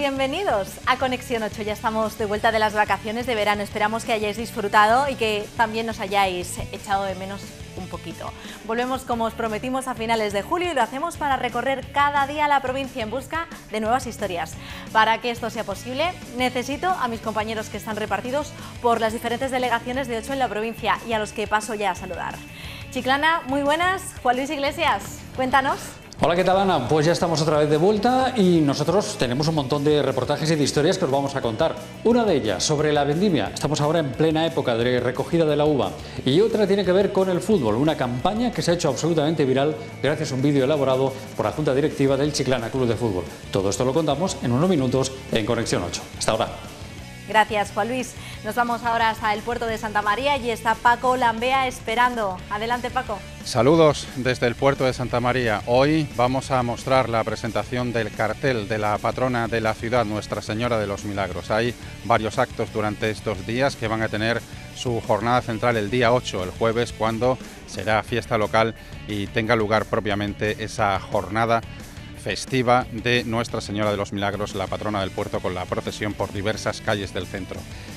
Bienvenidos a Conexión 8, ya estamos de vuelta de las vacaciones de verano, esperamos que hayáis disfrutado y que también nos hayáis echado de menos un poquito. Volvemos como os prometimos a finales de julio y lo hacemos para recorrer cada día la provincia en busca de nuevas historias. Para que esto sea posible, necesito a mis compañeros que están repartidos por las diferentes delegaciones de 8 en la provincia y a los que paso ya a saludar. Chiclana, muy buenas. Juan Luis Iglesias, cuéntanos. Hola, ¿qué tal, Ana? Pues ya estamos otra vez de vuelta y nosotros tenemos un montón de reportajes y de historias que os vamos a contar. Una de ellas sobre la vendimia, estamos ahora en plena época de recogida de la uva, y otra tiene que ver con el fútbol, una campaña que se ha hecho absolutamente viral gracias a un vídeo elaborado por la Junta Directiva del Chiclana Club de Fútbol. Todo esto lo contamos en unos minutos en Conexión 8. Hasta ahora. Gracias, Juan Luis. Nos vamos ahora hasta el puerto de Santa María y está Paco Lambea esperando. Adelante, Paco. Saludos desde el puerto de Santa María. Hoy vamos a mostrar la presentación del cartel de la patrona de la ciudad, Nuestra Señora de los Milagros. Hay varios actos durante estos días que van a tener su jornada central el día 8, el jueves, cuando será fiesta local y tenga lugar propiamente esa jornada festiva de Nuestra Señora de los Milagros, la patrona del puerto, con la procesión por diversas calles del centro.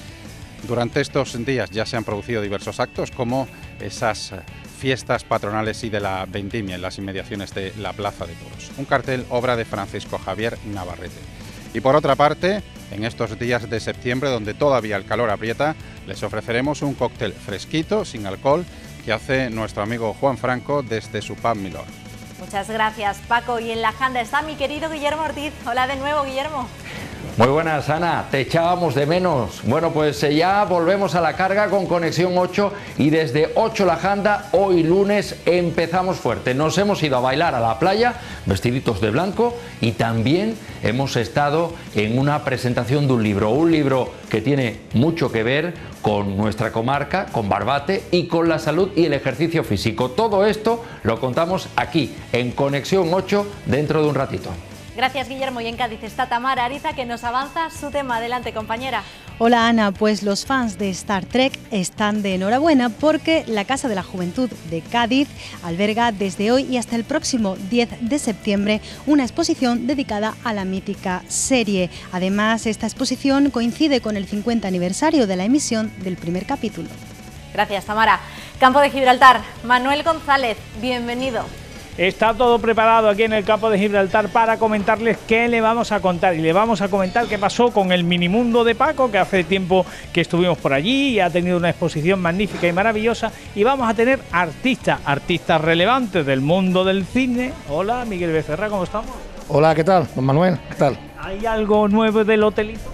Durante estos días ya se han producido diversos actos, como esas fiestas patronales y de la vendimia en las inmediaciones de la Plaza de Toros. Un cartel obra de Francisco Javier Navarrete. Y por otra parte, en estos días de septiembre, donde todavía el calor aprieta, les ofreceremos un cóctel fresquito, sin alcohol, que hace nuestro amigo Juan Franco desde su pub Milor. Muchas gracias, Paco. Y en la janda está mi querido Guillermo Ortiz. Hola de nuevo, Guillermo. Muy buenas, Ana, te echábamos de menos. Bueno, pues ya volvemos a la carga con Conexión 8 y desde 8 la janda, hoy lunes empezamos fuerte. Nos hemos ido a bailar a la playa, vestiditos de blanco, y también hemos estado en una presentación de un libro que tiene mucho que ver con nuestra comarca, con Barbate y con la salud y el ejercicio físico. Todo esto lo contamos aquí, en Conexión 8, dentro de un ratito. Gracias, Guillermo. Y en Cádiz está Tamara Ariza, que nos avanza su tema. Adelante, compañera. Hola, Ana. Pues los fans de Star Trek están de enhorabuena porque la Casa de la Juventud de Cádiz alberga desde hoy y hasta el próximo 10 de septiembre una exposición dedicada a la mítica serie. Además, esta exposición coincide con el 50 aniversario de la emisión del primer capítulo. Gracias, Tamara. Campo de Gibraltar, Manuel González, bienvenido. Está todo preparado aquí en el campo de Gibraltar para comentarles qué le vamos a contar. Y le vamos a comentar qué pasó con el Minimundo de Paco, que hace tiempo que estuvimos por allí y ha tenido una exposición magnífica y maravillosa. Y vamos a tener artistas relevantes del mundo del cine. Hola, Miguel Becerra, ¿cómo estamos? Hola, ¿qué tal? Don Manuel, ¿qué tal? ¿Hay algo nuevo del hotelito?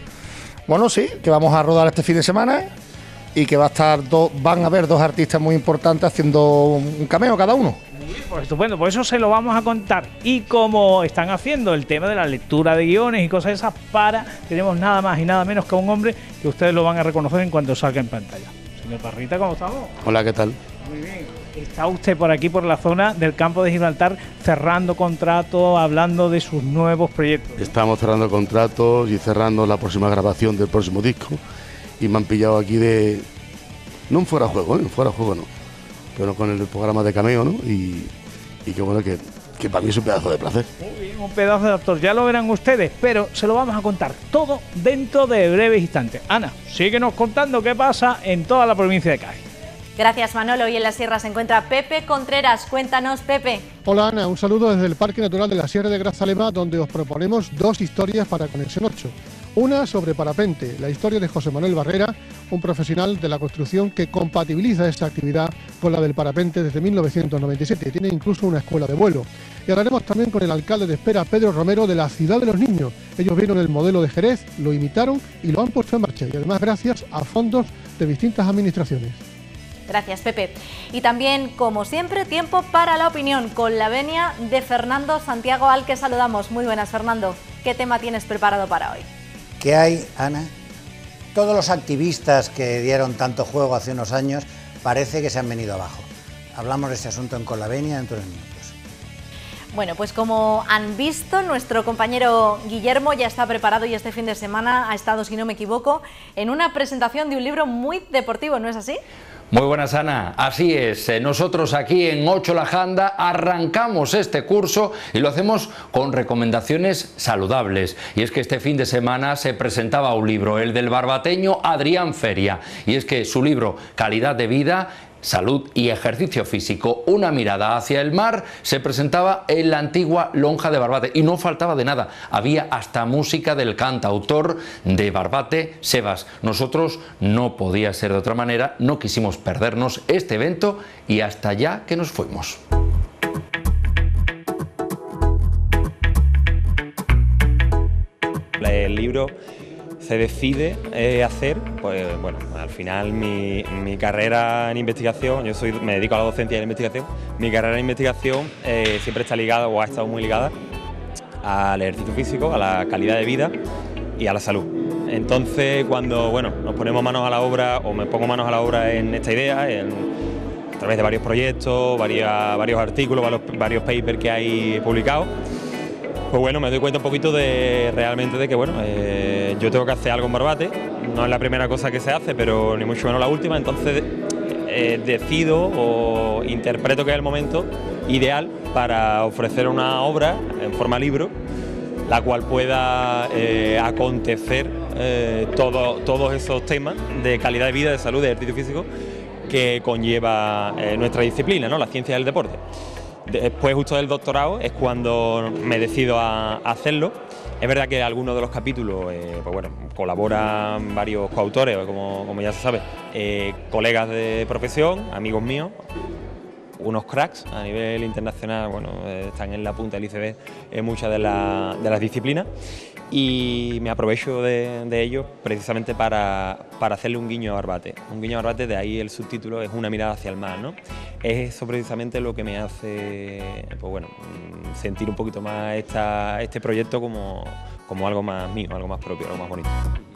Bueno, sí, que vamos a rodar este fin de semana y que van a haber dos artistas muy importantes haciendo un cameo cada uno. Pues estupendo, por eso se lo vamos a contar. Y como están haciendo el tema de la lectura de guiones y cosas esas, tenemos nada más y nada menos que un hombre que ustedes lo van a reconocer en cuanto salga en pantalla. Señor Parrita, ¿cómo estamos? Hola, ¿qué tal? Muy bien. Está usted por aquí, por la zona del campo de Gibraltar, cerrando contratos, hablando de sus nuevos proyectos. Estamos cerrando contratos y cerrando la próxima grabación del próximo disco. Y me han pillado aquí no en fuera de juego, no. Pero con el programa de cameo, ¿no? Y qué bueno que para mí es un pedazo de placer. Muy bien, un pedazo de actor, ya lo verán ustedes, pero se lo vamos a contar todo dentro de breves instantes. Ana, síguenos contando qué pasa en toda la provincia de Cádiz. Gracias, Manolo. Y en la sierra se encuentra Pepe Contreras. Cuéntanos, Pepe. Hola, Ana. Un saludo desde el Parque Natural de la Sierra de Grazalema, donde os proponemos dos historias para Conexión 8. Una sobre parapente, la historia de José Manuel Barrera, un profesional de la construcción que compatibiliza esta actividad con la del parapente desde 1997. Tiene incluso una escuela de vuelo. Y hablaremos también con el alcalde de Espera, Pedro Romero, de la Ciudad de los Niños. Ellos vieron el modelo de Jerez, lo imitaron y lo han puesto en marcha. Y además gracias a fondos de distintas administraciones. Gracias, Pepe. Y también, como siempre, tiempo para la opinión con la venia de Fernando Santiago, al que saludamos. Muy buenas, Fernando. ¿Qué tema tienes preparado para hoy? ¿Qué hay, Ana? Todos los activistas que dieron tanto juego hace unos años parece que se han venido abajo. Hablamos de este asunto en Con la Venia dentro de unos minutos. Bueno, pues como han visto, nuestro compañero Guillermo ya está preparado y este fin de semana ha estado, si no me equivoco, en una presentación de un libro muy deportivo, ¿no es así? Muy buenas, Ana. Así es, nosotros aquí en 8 La Janda arrancamos este curso y lo hacemos con recomendaciones saludables. Y es que este fin de semana se presentaba un libro, el del barbateño Adrián Feria. Y es que su libro Calidad de vida, salud y ejercicio físico, una mirada hacia el mar, se presentaba en la antigua lonja de Barbate y no faltaba de nada, había hasta música del cantautor de Barbate, Sebas. Nosotros no podía ser de otra manera, no quisimos perdernos este evento y hasta allá que nos fuimos. El libro se decide hacer, pues bueno, al final mi carrera en investigación, me dedico a la docencia y a la investigación, mi carrera en investigación siempre está ligada o ha estado muy ligada al ejercicio físico, a la calidad de vida y a la salud. Entonces cuando bueno, nos ponemos manos a la obra o me pongo manos a la obra en esta idea, a través de varios proyectos, varios artículos, varios papers que hay publicados, pues bueno, me doy cuenta un poquito realmente de que bueno, yo tengo que hacer algo en Barbate, no es la primera cosa que se hace, pero ni mucho menos la última, entonces decido o interpreto que es el momento ideal para ofrecer una obra en forma libro, la cual pueda acontecer todos esos temas de calidad de vida, de salud, de ejercicio físico que conlleva nuestra disciplina, ¿no? La ciencia del deporte. Después, justo del doctorado, es cuando me decido a hacerlo. Es verdad que algunos de los capítulos, pues bueno, colaboran varios coautores, como ya se sabe, colegas de profesión, amigos míos, unos cracks a nivel internacional, bueno, están en la punta del iceberg en muchas de las disciplinas, y me aprovecho de ellos precisamente para hacerle un guiño a Barbate. Un guiño a Barbate, de ahí el subtítulo es una mirada hacia el mar, ¿no? Es eso precisamente lo que me hace, pues bueno, sentir un poquito más este proyecto como algo más mío, algo más propio, algo más bonito.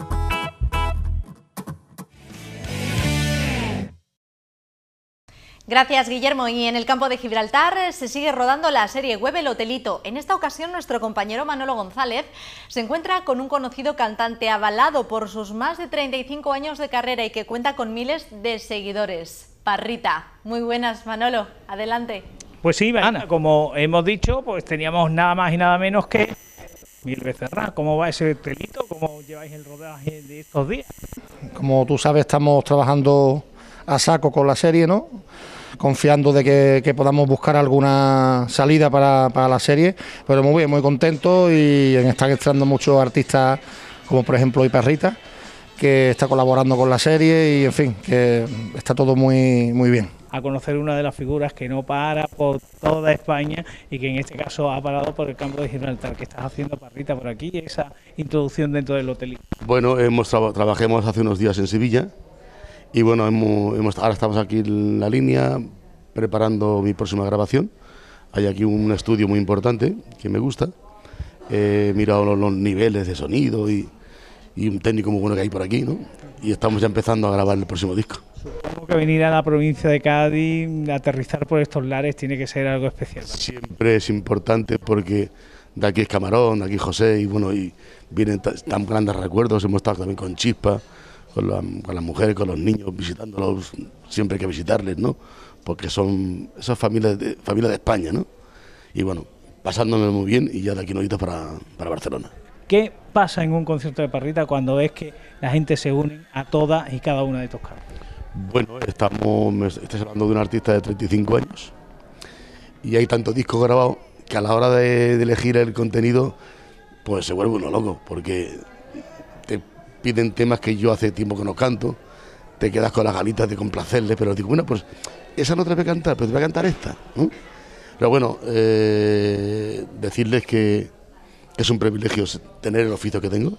Gracias, Guillermo. Y en el campo de Gibraltar se sigue rodando la serie web El Hotelito. En esta ocasión nuestro compañero Manolo González se encuentra con un conocido cantante avalado por sus más de 35 años de carrera y que cuenta con miles de seguidores. Parrita. Muy buenas, Manolo. Adelante. Pues sí, Ana, como hemos dicho, pues teníamos nada más y nada menos que Miguel Becerra. ¿Cómo va ese hotelito? ¿Cómo lleváis el rodaje de estos días? Como tú sabes, estamos trabajando a saco con la serie, ¿no? Confiando de que podamos buscar alguna salida para la serie, pero muy bien, muy contento, y están entrando muchos artistas, como por ejemplo Iparrita, que está colaborando con la serie, y en fin, que está todo muy bien. A conocer una de las figuras que no para por toda España y que en este caso ha parado por el campo de Gibraltar. ¿Qué estás haciendo, Parrita, por aquí? Esa introducción dentro del hotelito. Bueno, trabajamos hace unos días en Sevilla. Y bueno, ahora estamos aquí en la línea preparando mi próxima grabación. Hay aquí un estudio muy importante que me gusta. He mirado los niveles de sonido y un técnico muy bueno que hay por aquí, ¿no? Y estamos ya empezando a grabar el próximo disco. Supongo que venir a la provincia de Cádiz, aterrizar por estos lares, tiene que ser algo especial. Siempre es importante porque de aquí es Camarón, de aquí José, y bueno, y vienen tan grandes recuerdos. Hemos estado también con Chispa, con las mujeres, con los niños, visitándolos, siempre hay que visitarles, ¿no? Porque son esas familias de España, ¿no? Y bueno, pasándome muy bien, y ya de aquí nos para Barcelona. ¿Qué pasa en un concierto de Parrita cuando ves que la gente se une a todas y cada una de tus cartas? Bueno, estás hablando de un artista de 35 años y hay tantos discos grabados que a la hora de elegir el contenido, pues se vuelve uno loco, porque te piden temas que yo hace tiempo que no canto, te quedas con las ganitas de complacerles, pero digo, bueno, pues esa no te voy a cantar, pero te voy a cantar esta, ¿no? Pero bueno, decirles que es un privilegio tener el oficio que tengo,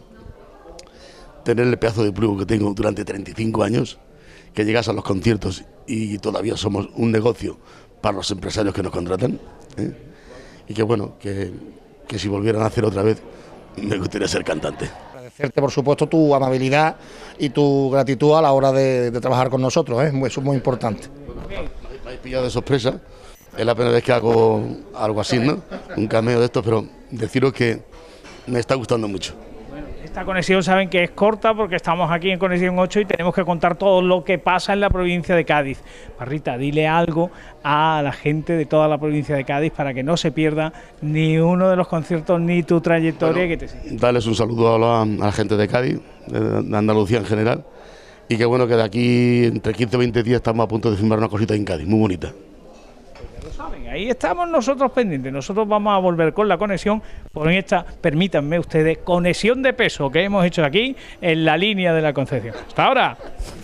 tener el pedazo de plugo que tengo durante 35 años, que llegas a los conciertos y todavía somos un negocio para los empresarios que nos contratan, ¿eh? Y que bueno, que si volvieran a hacer otra vez, me gustaría ser cantante. Agradecerte, por supuesto, tu amabilidad y tu gratitud a la hora de trabajar con nosotros, ¿eh? Eso es muy importante. Me habéis pillado de sorpresa, es la primera vez que hago algo así, ¿no? Un cameo de estos, pero deciros que me está gustando mucho. Esta conexión saben que es corta porque estamos aquí en Conexión 8 y tenemos que contar todo lo que pasa en la provincia de Cádiz. Parrita, dile algo a la gente de toda la provincia de Cádiz para que no se pierda ni uno de los conciertos ni tu trayectoria. Bueno, que te sigue. Darles un saludo a la gente de Cádiz, de Andalucía en general, y que bueno que de aquí entre 15 y 20 días estamos a punto de filmar una cosita en Cádiz, muy bonita. Ahí estamos nosotros pendientes. Nosotros vamos a volver con la conexión por esta, permítanme ustedes, conexión de peso que hemos hecho aquí en la línea de la Concepción. Hasta ahora.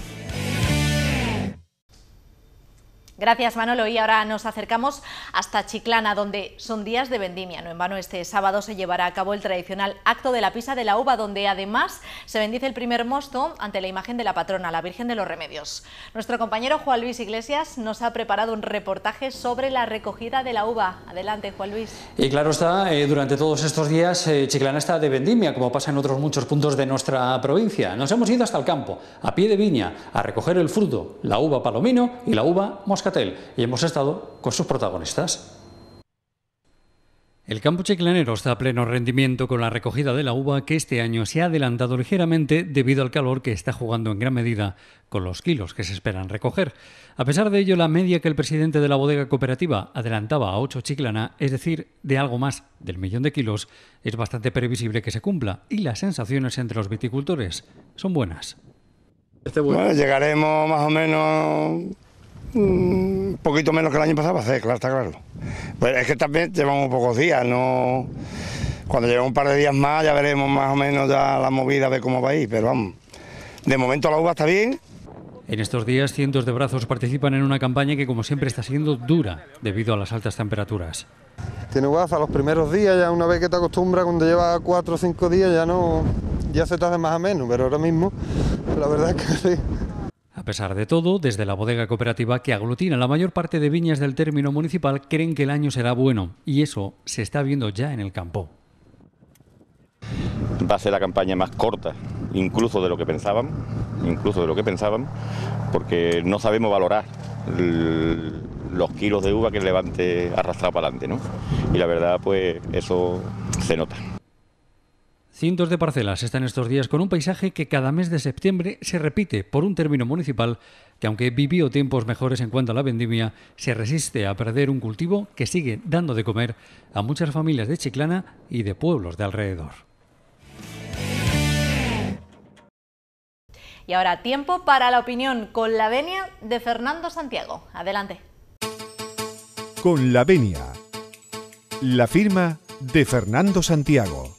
Gracias, Manolo. Y ahora nos acercamos hasta Chiclana, donde son días de vendimia. No en vano, este sábado se llevará a cabo el tradicional acto de la pisa de la uva, donde además se bendice el primer mosto ante la imagen de la patrona, la Virgen de los Remedios. Nuestro compañero Juan Luis Iglesias nos ha preparado un reportaje sobre la recogida de la uva. Adelante, Juan Luis. Y claro está, durante todos estos días Chiclana está de vendimia, como pasa en otros muchos puntos de nuestra provincia. Nos hemos ido hasta el campo, a pie de viña, a recoger el fruto, la uva palomino y la uva moscatel. Y hemos estado con sus protagonistas. El campo chiclanero está a pleno rendimiento con la recogida de la uva, que este año se ha adelantado ligeramente debido al calor que está jugando en gran medida con los kilos que se esperan recoger. A pesar de ello, la media que el presidente de la bodega cooperativa adelantaba a 8 Chiclana, es decir, de algo más del 1.000.000 de kilos, es bastante previsible que se cumpla, y las sensaciones entre los viticultores son buenas. Bueno, llegaremos más o menos un poquito menos que el año pasado, va a ser, claro, está claro. Pues es que también llevamos pocos días, no. Cuando llevemos un par de días más ya veremos más o menos ya la movida de cómo va a ir, pero vamos, de momento la uva está bien. En estos días cientos de brazos participan en una campaña que como siempre está siendo dura debido a las altas temperaturas. Tiene guaza los primeros días, ya una vez que te acostumbras, cuando llevas 4 o 5 días ya se te hace más o menos, pero ahora mismo la verdad es que sí. A pesar de todo, desde la bodega cooperativa, que aglutina la mayor parte de viñas del término municipal, creen que el año será bueno, y eso se está viendo ya en el campo. Va a ser la campaña más corta, incluso de lo que pensaban, porque no sabemos valorar los kilos de uva que el Levante ha arrastrado para adelante, ¿no? Y la verdad, pues eso se nota. Cientos de parcelas están estos días con un paisaje que cada mes de septiembre se repite por un término municipal que, aunque vivió tiempos mejores en cuanto a la vendimia, se resiste a perder un cultivo que sigue dando de comer a muchas familias de Chiclana y de pueblos de alrededor. Y ahora tiempo para la opinión con la venia de Fernando Santiago. Adelante. Con la venia, la firma de Fernando Santiago.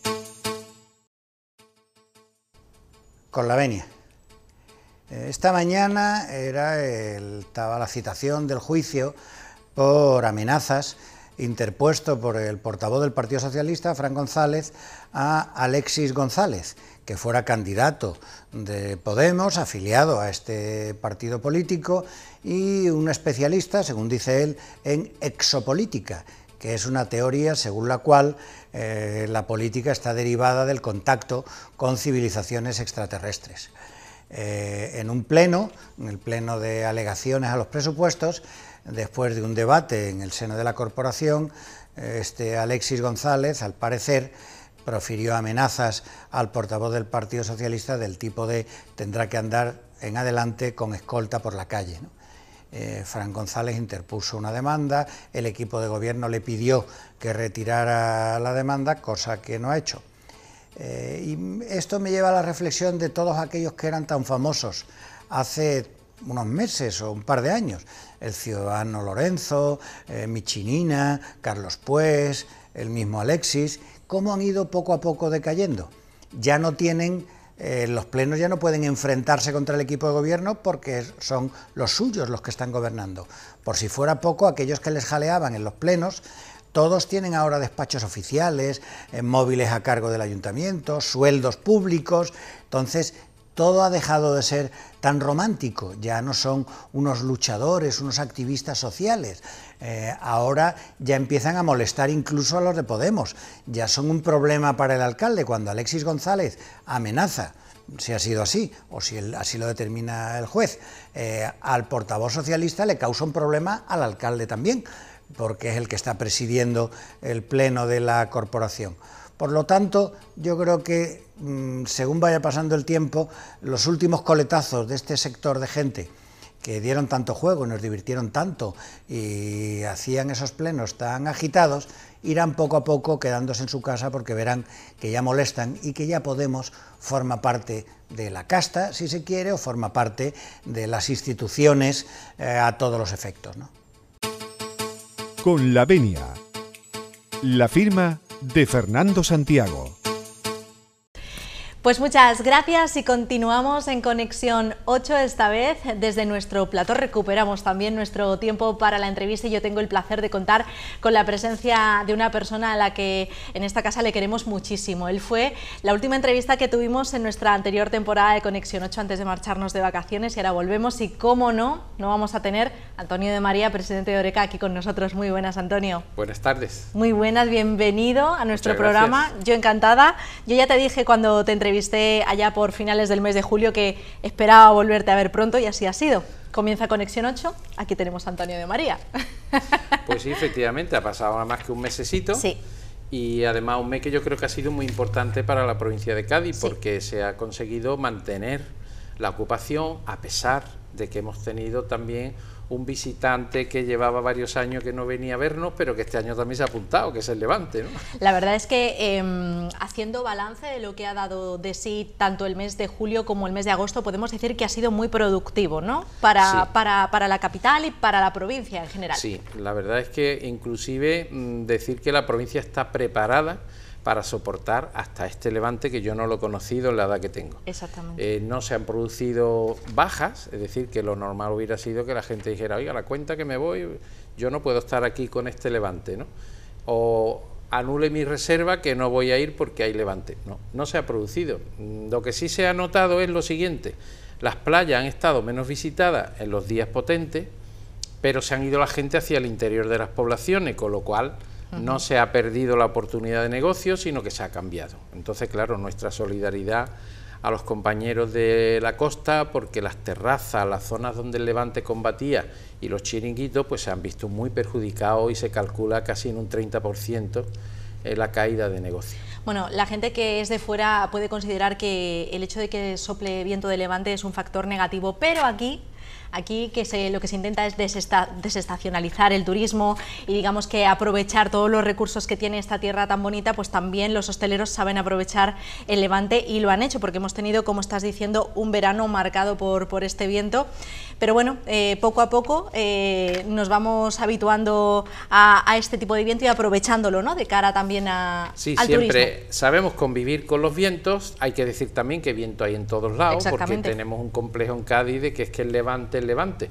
Con la venia. Esta mañana estaba la citación del juicio por amenazas interpuesto por el portavoz del Partido Socialista, Fran González, a Alexis González, que fuera candidato de Podemos, afiliado a este partido político, y un especialista, según dice él, en exopolítica, que es una teoría según la cual la política está derivada del contacto con civilizaciones extraterrestres. En un pleno, en el pleno de alegaciones a los presupuestos, después de un debate en el seno de la corporación, Alexis González, al parecer, profirió amenazas al portavoz del Partido Socialista del tipo de tendrá que andar en adelante con escolta por la calle, ¿no? Fran González interpuso una demanda, el equipo de gobierno le pidió que retirara la demanda, cosa que no ha hecho. Y esto me lleva a la reflexión de todos aquellos que eran tan famosos hace unos meses o un par de años, el ciudadano Lorenzo, Michinina, Carlos Pues, el mismo Alexis, cómo han ido poco a poco decayendo. Ya no tienen... los plenos ya no pueden enfrentarse contra el equipo de gobierno porque son los suyos los que están gobernando. Por si fuera poco, aquellos que les jaleaban en los plenos, todos tienen ahora despachos oficiales, móviles a cargo del ayuntamiento, sueldos públicos. Entonces, todo ha dejado de ser tan romántico, ya no son unos luchadores, unos activistas sociales. Ahora ya empiezan a molestar incluso a los de Podemos, ya son un problema para el alcalde. Cuando Alexis González amenaza, si ha sido así, o si así lo determina el juez, al portavoz socialista le causa un problema al alcalde también, porque es el que está presidiendo el pleno de la corporación. Por lo tanto, yo creo que según vaya pasando el tiempo, los últimos coletazos de este sector de gente que dieron tanto juego, nos divirtieron tanto y hacían esos plenos tan agitados, irán poco a poco quedándose en su casa porque verán que ya molestan y que ya Podemos forma parte de la casta, si se quiere, o forma parte de las instituciones a todos los efectos, ¿no? Con la venia, la firma de Fernando Santiago. Pues muchas gracias y continuamos en Conexión 8 esta vez. Desde nuestro plató recuperamos también nuestro tiempo para la entrevista y yo tengo el placer de contar con la presencia de una persona a la que en esta casa le queremos muchísimo. Él fue la última entrevista que tuvimos en nuestra anterior temporada de Conexión 8 antes de marcharnos de vacaciones y ahora volvemos y cómo no vamos a tener a Antonio de María, presidente de Horeca, aquí con nosotros. Muy buenas, Antonio. Buenas tardes. Muy buenas, bienvenido a nuestro programa. Gracias. Yo encantada. Yo ya te dije cuando te entrevisté allá por finales del mes de julio que esperaba volverte a ver pronto y así ha sido. Comienza Conexión 8, aquí tenemos a Antonio de María. Pues sí, efectivamente, ha pasado nada más que un mesecito. Sí. Y además un mes que yo creo que ha sido muy importante para la provincia de Cádiz, porque se ha conseguido mantener la ocupación a pesar de que hemos tenido también un visitante que llevaba varios años que no venía a vernos, pero que este año también se ha apuntado, que es el Levante, ¿no? La verdad es que haciendo balance de lo que ha dado de sí tanto el mes de julio como el mes de agosto, podemos decir que ha sido muy productivo, ¿no? Para la capital y para la provincia en general. Sí, la verdad es que inclusive decir que la provincia está preparada para soportar hasta este Levante que yo no lo he conocido en la edad que tengo. Exactamente. No se han producido bajas, es decir, que lo normal hubiera sido que la gente dijera, oiga, la cuenta que me voy, yo no puedo estar aquí con este Levante, ¿no? O anule mi reserva que no voy a ir porque hay Levante. No se ha producido. Lo que sí se ha notado es lo siguiente, las playas han estado menos visitadas en los días potentes, pero se han ido la gente hacia el interior de las poblaciones, con lo cual no se ha perdido la oportunidad de negocio, sino que se ha cambiado. Entonces, claro, nuestra solidaridad a los compañeros de la costa, porque las terrazas, las zonas donde el Levante combatía y los chiringuitos, pues se han visto muy perjudicados y se calcula casi en un 30% la caída de negocio. Bueno, la gente que es de fuera puede considerar que el hecho de que sople viento de levante es un factor negativo, pero aquí lo que se intenta es desestacionalizar el turismo y digamos que aprovechar todos los recursos que tiene esta tierra tan bonita, pues también los hosteleros saben aprovechar el levante y lo han hecho porque hemos tenido, como estás diciendo, un verano marcado por este viento, pero bueno, poco a poco nos vamos habituando a este tipo de viento y aprovechándolo, ¿no? De cara también al siempre turismo. Sabemos convivir con los vientos, hay que decir también que viento hay en todos lados, porque tenemos un complejo en Cádiz de que es que el Levante.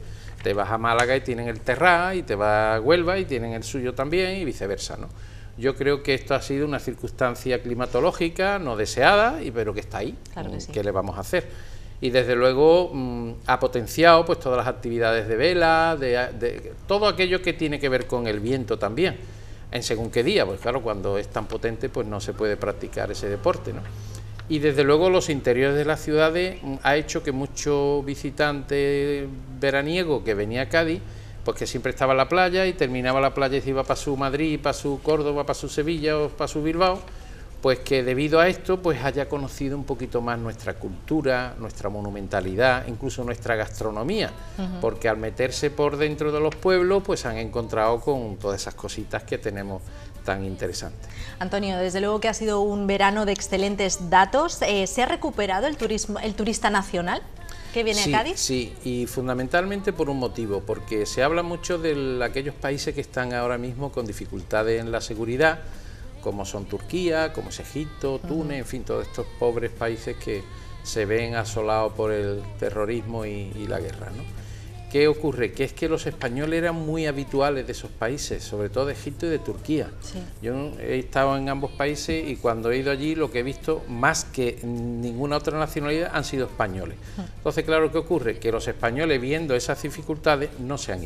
Te vas a Málaga y tienen el Terrá, y te vas a Huelva y tienen el suyo también, y viceversa, ¿no? Yo creo que esto ha sido una circunstancia climatológica no deseada, pero que está ahí. Claro que sí. ¿Qué le vamos a hacer? Y desde luego ha potenciado pues todas las actividades de vela, de todo aquello que tiene que ver con el viento también, en según qué día, pues claro, cuando es tan potente pues no se puede practicar ese deporte, ¿no? Y desde luego los interiores de las ciudades ha hecho que muchos visitantes veraniegos que venía a Cádiz, pues que siempre estaba en la playa y terminaba la playa y se iba para su Madrid, para su Córdoba, para su Sevilla o para su Bilbao, pues que debido a esto pues haya conocido un poquito más nuestra cultura, nuestra monumentalidad, incluso nuestra gastronomía, porque al meterse por dentro de los pueblos pues han encontrado con todas esas cositas que tenemos tan interesantes. Antonio, desde luego que ha sido un verano de excelentes datos. ¿Se ha recuperado el turista nacional que viene a Cádiz? Sí, y fundamentalmente por un motivo, porque se habla mucho de aquellos países que están ahora mismo con dificultades en la seguridad, como son Turquía, como es Egipto, Túnez, en fin, todos estos pobres países que se ven asolados por el terrorismo y la guerra, ¿no? ¿Qué ocurre? Que es que los españoles eran muy habituales de esos países, sobre todo de Egipto y de Turquía. Sí. Yo he estado en ambos países y cuando he ido allí lo que he visto, más que ninguna otra nacionalidad, han sido españoles. Entonces, claro, ¿qué ocurre? Que los españoles, viendo esas dificultades, no se han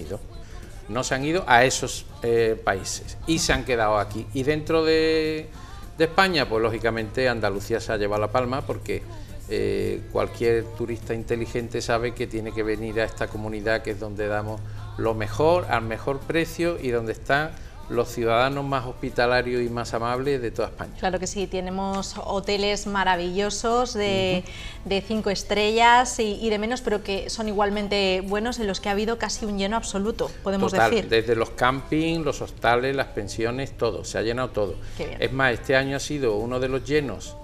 ido a esos países y se han quedado aquí. Y dentro de España, pues lógicamente Andalucía se ha llevado la palma porque cualquier turista inteligente sabe que tiene que venir a esta comunidad que es donde damos lo mejor, al mejor precio y donde están los ciudadanos más hospitalarios y más amables de toda España. Claro que sí, tenemos hoteles maravillosos de 5 estrellas y de menos, pero que son igualmente buenos, en los que ha habido casi un lleno absoluto, podemos decir. Desde los campings, los hostales, las pensiones, todo, se ha llenado todo. Qué bien. Es más, este año ha sido uno de los llenos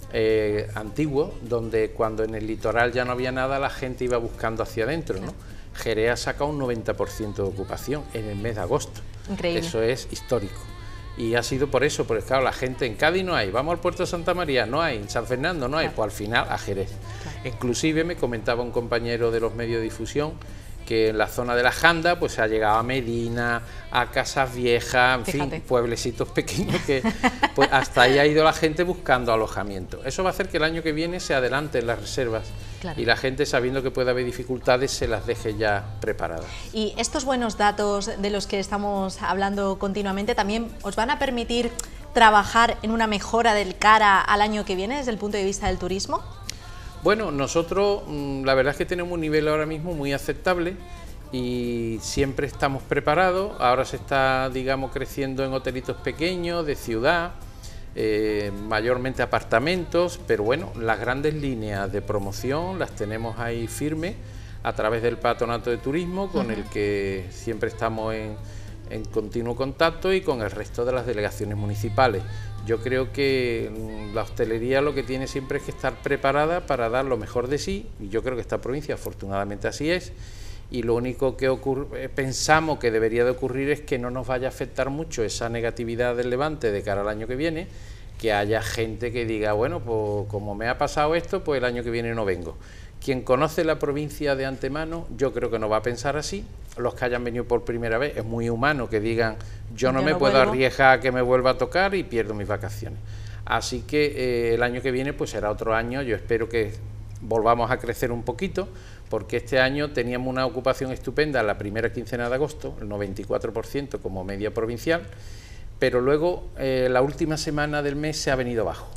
antiguos, donde cuando en el litoral ya no había nada, la gente iba buscando hacia adentro, ¿no? Jerez ha sacado un 90% de ocupación en el mes de agosto. Increíble. Eso es histórico. Y ha sido por eso, porque claro, la gente en Cádiz no hay, vamos al puerto de Santa María, no hay, en San Fernando no hay, pues al final a Jerez. Inclusive me comentaba un compañero de los medios de difusión que en la zona de la Janda pues se ha llegado a Medina, a Casas Viejas, en fin, pueblecitos pequeños que pues hasta ahí ha ido la gente buscando alojamiento. Eso va a hacer que el año que viene se adelanten las reservas y la gente, sabiendo que puede haber dificultades, se las deje ya preparadas. Y estos buenos datos de los que estamos hablando continuamente también os van a permitir trabajar en una mejora del cara al año que viene desde el punto de vista del turismo. Bueno, nosotros la verdad es que tenemos un nivel ahora mismo muy aceptable y siempre estamos preparados. Ahora se está, digamos, creciendo en hotelitos pequeños, de ciudad, mayormente apartamentos, pero bueno, las grandes líneas de promoción las tenemos ahí firmes a través del Patronato de Turismo, con el que siempre estamos en continuo contacto, y con el resto de las delegaciones municipales. Yo creo que la hostelería lo que tiene siempre es que estar preparada para dar lo mejor de sí, y yo creo que esta provincia afortunadamente así es, y lo único que pensamos que debería de ocurrir es que no nos vaya a afectar mucho esa negatividad del Levante de cara al año que viene, que haya gente que diga, bueno, pues como me ha pasado esto, pues el año que viene no vengo. Quien conoce la provincia de antemano, yo creo que no va a pensar así. Los que hayan venido por primera vez, es muy humano que digan, yo no me puedo arriesgar a que me vuelva a tocar y pierdo mis vacaciones. Así que el año que viene pues será otro año. Yo espero que volvamos a crecer un poquito, porque este año teníamos una ocupación estupenda en la primera quincena de agosto, el 94% como media provincial, pero luego la última semana del mes se ha venido abajo.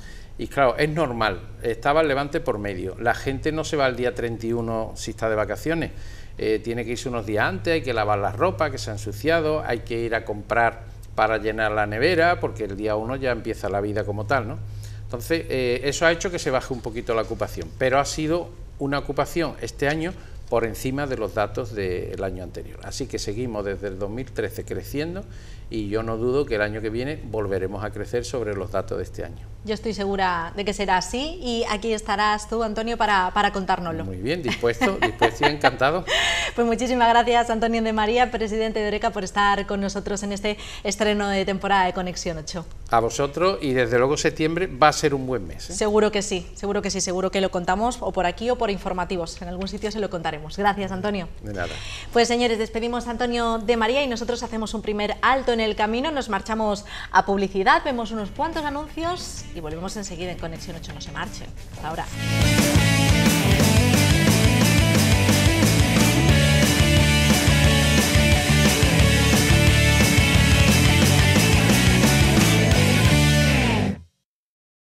Y claro, es normal, estaba el Levante por medio, la gente no se va el día 31 si está de vacaciones, tiene que irse unos días antes, hay que lavar la ropa que se ha ensuciado, hay que ir a comprar para llenar la nevera, porque el día 1 ya empieza la vida como tal, ¿no? Entonces, eso ha hecho que se baje un poquito la ocupación, pero ha sido una ocupación este año por encima de los datos del año anterior. Así que seguimos desde el 2013 creciendo, y yo no dudo que el año que viene volveremos a crecer sobre los datos de este año. Yo estoy segura de que será así, y aquí estarás tú, Antonio, para contárnoslo. Muy bien, dispuesto y encantado. Pues muchísimas gracias, Antonio de María, presidente de Horeca, por estar con nosotros en este estreno de temporada de Conexión 8. A vosotros, y desde luego septiembre va a ser un buen mes, ¿eh? Seguro que sí, seguro que sí, seguro que lo contamos o por aquí o por informativos, en algún sitio se lo contaremos. Gracias, Antonio. De nada. Pues señores, despedimos a Antonio de María y nosotros hacemos un primer alto en el camino, nos marchamos a publicidad, vemos unos cuantos anuncios y volvemos enseguida en Conexión 8, no se marchen. Hasta ahora.